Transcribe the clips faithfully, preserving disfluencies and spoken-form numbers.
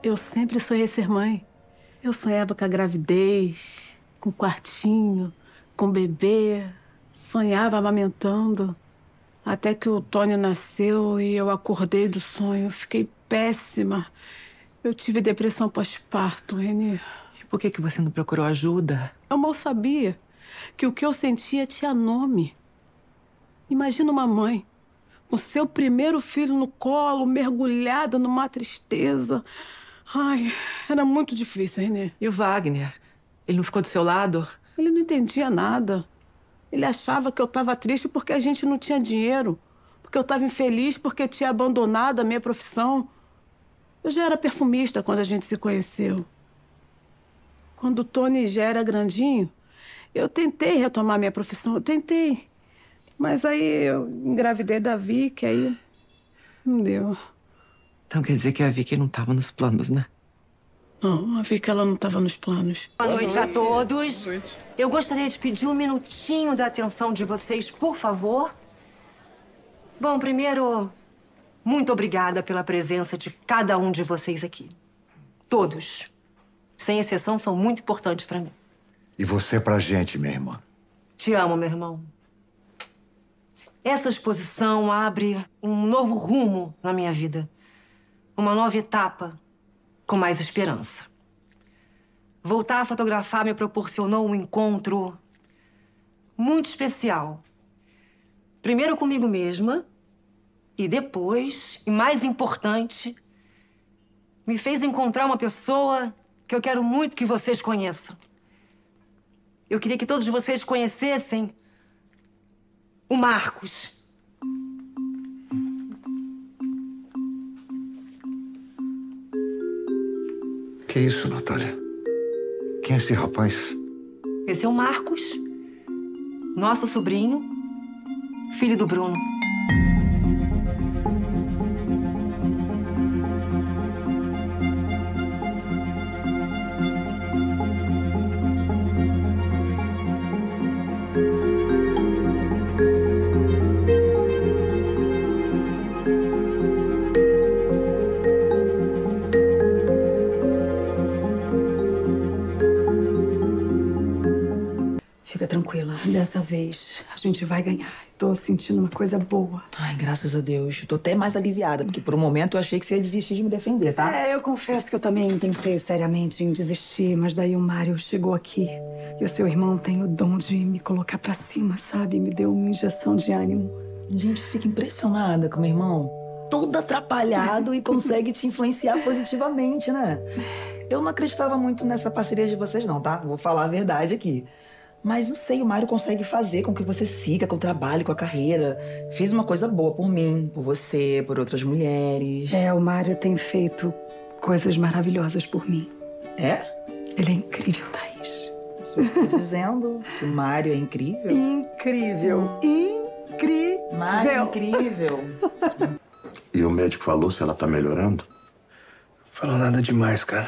Eu sempre sonhei ser mãe. Eu sonhava com a gravidez, com o quartinho, com o bebê. Sonhava amamentando. Até que o Tony nasceu e eu acordei do sonho. Fiquei péssima. Eu tive depressão pós-parto, Renê. E por que que você não procurou ajuda? Eu mal sabia que o que eu sentia tinha nome. Imagina uma mãe com seu primeiro filho no colo, mergulhada numa tristeza. Ai, era muito difícil, Renê. E o Wagner? Ele não ficou do seu lado? Ele não entendia nada. Ele achava que eu estava triste porque a gente não tinha dinheiro. Porque eu estava infeliz porque tinha abandonado a minha profissão. Eu já era perfumista quando a gente se conheceu. Quando o Tony já era grandinho, eu tentei retomar minha profissão. Eu tentei. Mas aí eu engravidei da Vicky, aí não deu. Então quer dizer que a Vicky não estava nos planos, né? Não, a Vicky ela não estava nos planos. Boa noite a todos. Boa noite. Eu gostaria de pedir um minutinho da atenção de vocês, por favor. Bom, primeiro, muito obrigada pela presença de cada um de vocês aqui. Todos, sem exceção, são muito importantes para mim. E você pra gente, minha irmã. Te amo, meu irmão. Essa exposição abre um novo rumo na minha vida. Uma nova etapa com mais esperança. Voltar a fotografar me proporcionou um encontro muito especial. Primeiro comigo mesma e depois, e mais importante, me fez encontrar uma pessoa que eu quero muito que vocês conheçam. Eu queria que todos vocês conhecessem o Marcos. Que isso, Natália? Quem é esse rapaz? Esse é o Marcos, nosso sobrinho, filho do Bruno. Fica tranquila, dessa vez a gente vai ganhar. Tô sentindo uma coisa boa. Ai, graças a Deus. Eu tô até mais aliviada, porque por um momento eu achei que você ia desistir de me defender, tá? É, eu confesso que eu também pensei seriamente em desistir, mas daí o Mário chegou aqui. E o seu irmão tem o dom de me colocar pra cima, sabe? Me deu uma injeção de ânimo. Gente, fica impressionada com meu irmão. Todo atrapalhado e consegue te influenciar positivamente, né? Eu não acreditava muito nessa parceria de vocês não, tá? Vou falar a verdade aqui. Mas não sei, o Mário consegue fazer com que você siga com o trabalho, com a carreira. Fez uma coisa boa por mim, por você, por outras mulheres. É, o Mário tem feito coisas maravilhosas por mim. É? Ele é incrível, Thaís. Se você está dizendo que o Mário é incrível? Incrível. Incrível. Mário é incrível. E o médico falou se ela tá melhorando? Falou nada demais, cara.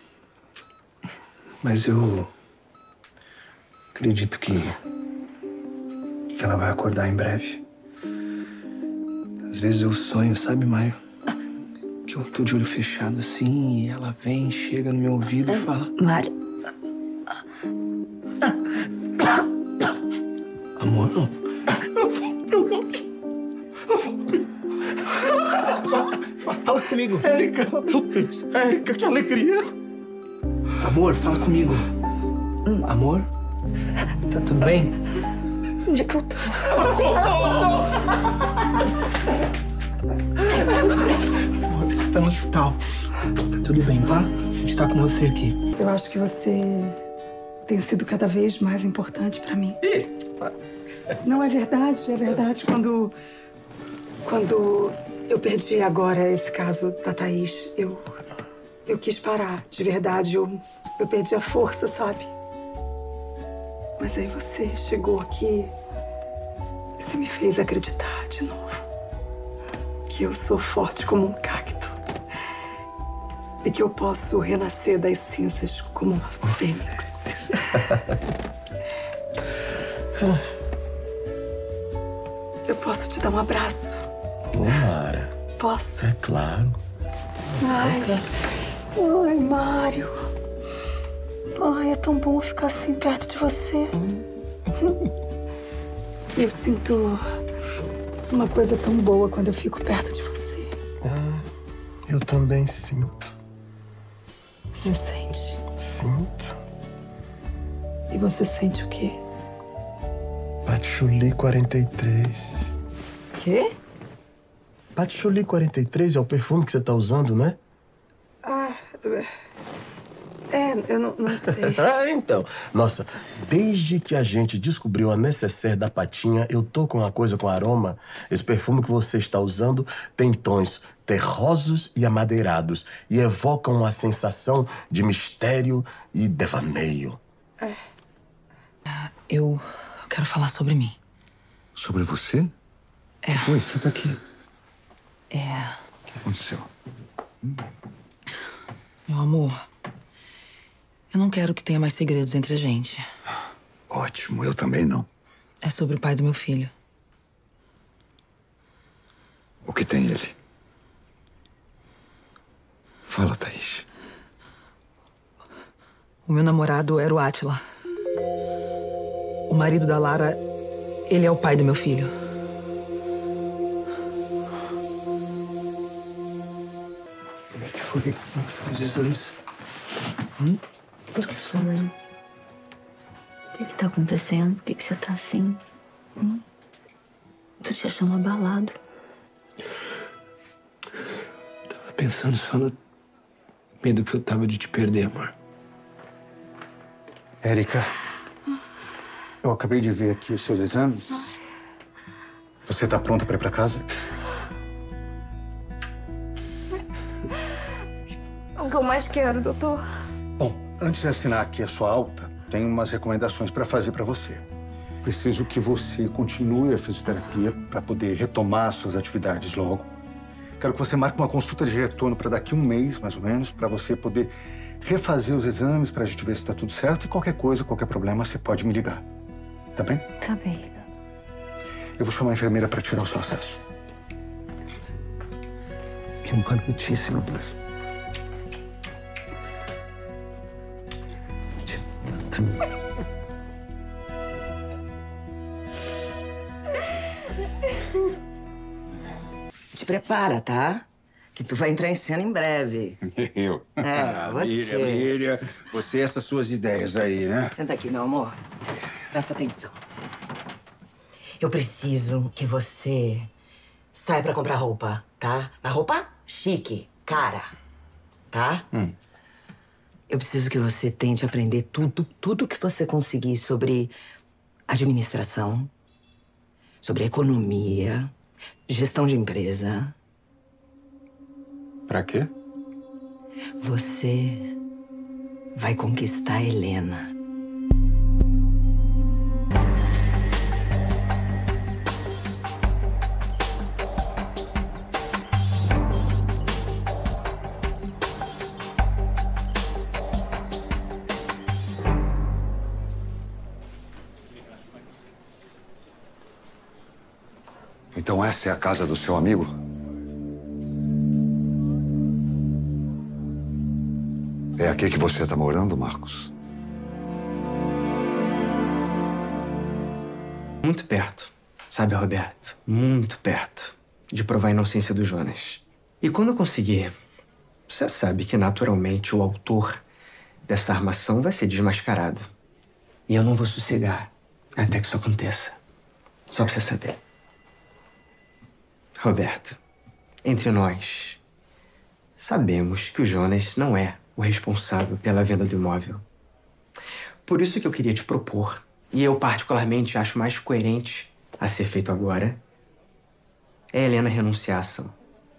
Mas eu acredito que, que ela vai acordar em breve. Às vezes eu sonho, sabe, Mário? Que eu tô de olho fechado assim e ela vem, chega no meu ouvido e fala... Mário. Amor, não. Fala comigo. Érica, meu Deus. Érica, que alegria. Amor, fala comigo. Amor? Tá tudo bem? Onde é que eu tô? Amor, você tá no hospital. Tá tudo bem, tá? A gente tá com você aqui. Eu acho que você tem sido cada vez mais importante pra mim. Não, é verdade, é verdade. Quando... Quando eu perdi agora esse caso da Thaís, eu... Eu quis parar, de verdade. Eu, eu perdi a força, sabe? Mas aí você chegou aqui... Você me fez acreditar de novo. Que eu sou forte como um cacto. E que eu posso renascer das cinzas como uma fênix. Eu posso te dar um abraço? Ô, Mara. Posso? É claro. Ai. Ai, Mário. Ai, é tão bom ficar assim perto de você. Eu sinto uma coisa tão boa quando eu fico perto de você. Ah, eu também sinto. Você sente? Sinto. E você sente o quê? Patchouli quarenta e três. Quê? Patchouli quarenta e três é o perfume que você tá usando, né? Ah, é, eu não, não sei. Ah, então. Nossa, desde que a gente descobriu a necessaire da Patinha, eu tô com uma coisa com aroma. Esse perfume que você está usando tem tons terrosos e amadeirados e evocam uma sensação de mistério e devaneio. É. Eu quero falar sobre mim. Sobre você? É. O que foi? Senta aqui. É. O que aconteceu? Hum. Meu amor, eu não quero que tenha mais segredos entre a gente. Ótimo, eu também não. É sobre o pai do meu filho. O que tem ele? Fala, Thaís. O meu namorado era o Átila. O marido da Lara, ele é o pai do meu filho. Como é que foi? Os exames? Hum? O que foi? O que que tá acontecendo? Por que que você tá assim? Hum? Tô te achando abalado. Tava pensando só no medo que eu tava de te perder, amor. Érica, eu acabei de ver aqui os seus exames. Você tá pronta pra ir pra casa? O que eu mais quero, doutor? Bom, antes de assinar aqui a sua alta, tenho umas recomendações para fazer para você. Preciso que você continue a fisioterapia para poder retomar suas atividades logo. Quero que você marque uma consulta de retorno para daqui a um mês, mais ou menos, para você poder refazer os exames para a gente ver se está tudo certo. E qualquer coisa, qualquer problema, você pode me ligar. Tá bem? Tá bem. Eu vou chamar a enfermeira para tirar o seu acesso. Importantíssimo. Te prepara, tá? Que tu vai entrar em cena em breve. Eu? É, ah, você. Miriam, Miriam, você e essas suas ideias aí, né? Senta aqui, meu amor. Presta atenção. Eu preciso que você saia pra comprar roupa, tá? Uma roupa chique, cara, tá? Hum. Eu preciso que você tente aprender tudo, tudo que você conseguir sobre administração, sobre economia, gestão de empresa. Pra quê? Você vai conquistar a Helena. Então essa é a casa do seu amigo? É aqui que você está morando, Marcos? Muito perto, sabe, Roberto? Muito perto de provar a inocência do Jonas. E quando eu conseguir, você sabe que naturalmente o autor dessa armação vai ser desmascarado. E eu não vou sossegar até que isso aconteça. Só pra você saber. Roberto, entre nós, sabemos que o Jonas não é o responsável pela venda do imóvel. Por isso que eu queria te propor, e eu particularmente acho mais coerente a ser feito agora, é a Helena renunciar à ação.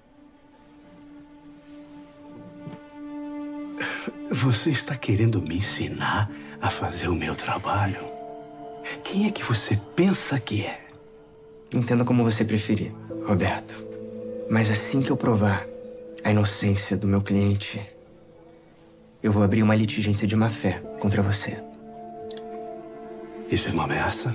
Você está querendo me ensinar a fazer o meu trabalho? Quem é que você pensa que é? Entenda como você preferir, Roberto. Mas assim que eu provar a inocência do meu cliente, eu vou abrir uma litigência de má-fé contra você. Isso é uma ameaça?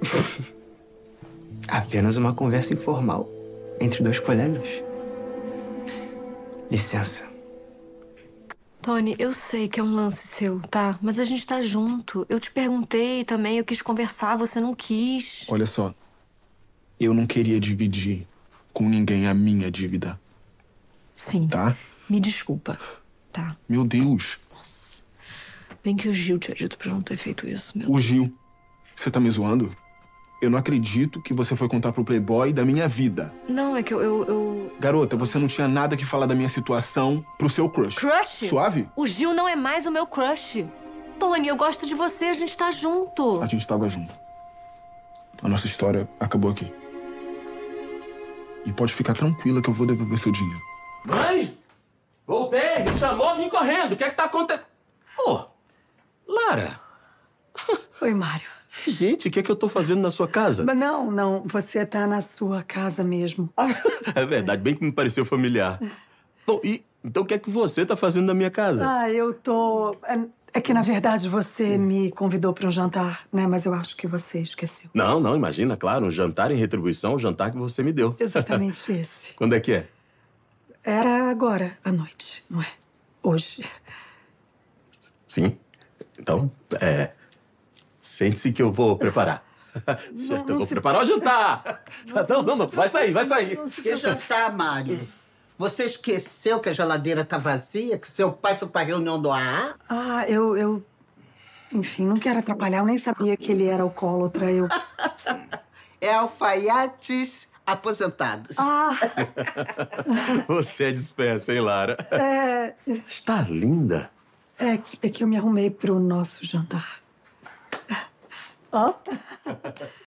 Apenas uma conversa informal entre dois colegas. Licença. Tony, eu sei que é um lance seu, tá? Mas a gente tá junto. Eu te perguntei também, eu quis conversar, você não quis. Olha só, eu não queria dividir com ninguém a minha dívida. Sim. Tá? Me desculpa, tá? Meu Deus. Nossa. Bem que o Gil tinha dito pra eu não ter feito isso, meu. O Gil. Você tá me zoando? Eu não acredito que você foi contar pro Playboy da minha vida. Não, é que eu, eu, eu... Garota, você não tinha nada que falar da minha situação pro seu crush. Crush? Suave? O Gil não é mais o meu crush. Tony, eu gosto de você, a gente tá junto. A gente tava junto. A nossa história acabou aqui. E pode ficar tranquila que eu vou devolver seu dinheiro. Mãe! Voltei! Me chamou, vim correndo. O que é que tá acontecendo? Ô, Lara! Oi, Mário. Gente, o que é que eu tô fazendo na sua casa? Mas não, não. Você tá na sua casa mesmo. É verdade, bem que me pareceu familiar. Bom, e então o que é que você tá fazendo na minha casa? Ah, eu tô... é- É que, na verdade, você me convidou para um jantar, né? Mas eu acho que você esqueceu. Não, não, imagina, claro, um jantar em retribuição ao jantar que você me deu. Exatamente esse. Quando é que é? Era agora, à noite, não é? Hoje. Sim. Então, é... Sente-se que eu vou preparar. Não, eu não vou se- preparar o jantar! Não, não, não, vai sair, vai sair. Que jantar, Mário? Você esqueceu que a geladeira tá vazia? Que seu pai foi pra reunião do A A? Ah, eu, eu... Enfim, não quero atrapalhar. Eu nem sabia que ele era alcoólatra. Eu... É alfaiates aposentados. Ah, Você é dispersa, hein, Lara? é... Está linda. É, que- é que eu me arrumei pro nosso jantar. Ó.